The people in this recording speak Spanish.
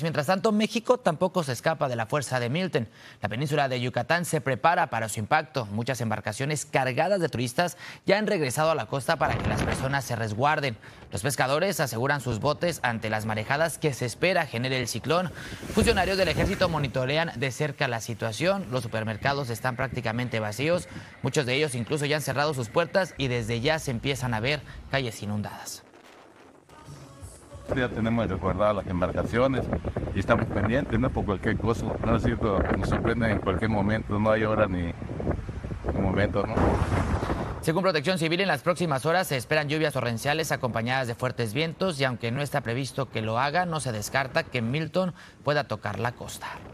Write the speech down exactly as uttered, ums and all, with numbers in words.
Mientras tanto, México tampoco se escapa de la fuerza de Milton. La península de Yucatán se prepara para su impacto. Muchas embarcaciones cargadas de turistas ya han regresado a la costa para que las personas se resguarden. Los pescadores aseguran sus botes ante las marejadas que se espera genere el ciclón. Funcionarios del ejército monitorean de cerca la situación. Los supermercados están prácticamente vacíos. Muchos de ellos incluso ya han cerrado sus puertas y desde ya se empiezan a ver calles inundadas. Ya tenemos resguardadas las embarcaciones y estamos pendientes, ¿no? Por cualquier cosa, ¿no es cierto? Nos sorprende en cualquier momento, no hay hora ni, ni momento, ¿no? Según Protección Civil, en las próximas horas se esperan lluvias torrenciales acompañadas de fuertes vientos y aunque no está previsto que lo haga, no se descarta que Milton pueda tocar la costa.